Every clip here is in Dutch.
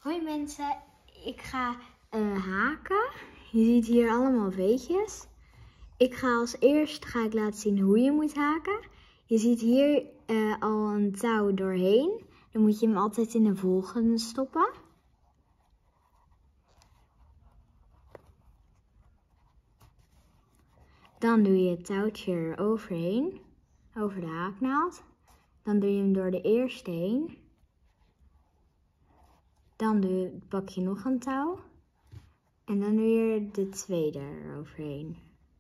Hoi mensen, ik ga haken. Je ziet hier allemaal veetjes. Ik ga als eerst laten zien hoe je moet haken. Je ziet hier al een touw doorheen. Dan moet je hem altijd in de volgende stoppen. Dan doe je het touwtje eroverheen, over de haaknaald. Dan doe je hem door de eerste heen. Dan pak je nog een touw. En dan doe je de tweede eroverheen.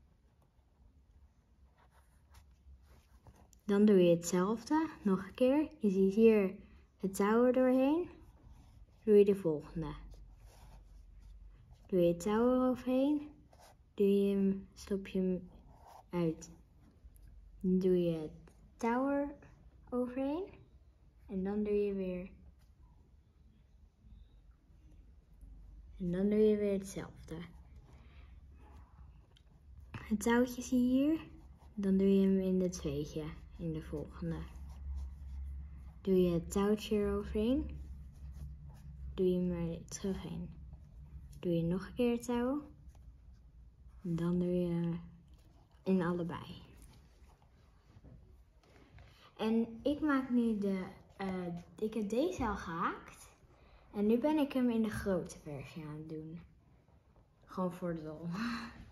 Dan doe je hetzelfde, nog een keer. Je ziet hier het touw er doorheen. Doe je de volgende. Doe je het touw eroverheen. Stop je hem uit. Dan doe je het touw eroverheen. En dan doe je weer. En dan doe je weer hetzelfde. Het touwtje zie je hier. Dan doe je hem in de tweetje, in de volgende. Doe je het touwtje eroverheen. Doe je hem er terug heen. Doe je nog een keer het touw. En dan doe je in allebei. En ik maak nu ik heb deze al gehaakt. En nu ben ik hem in de grote versie aan het doen. Gewoon voor de lol.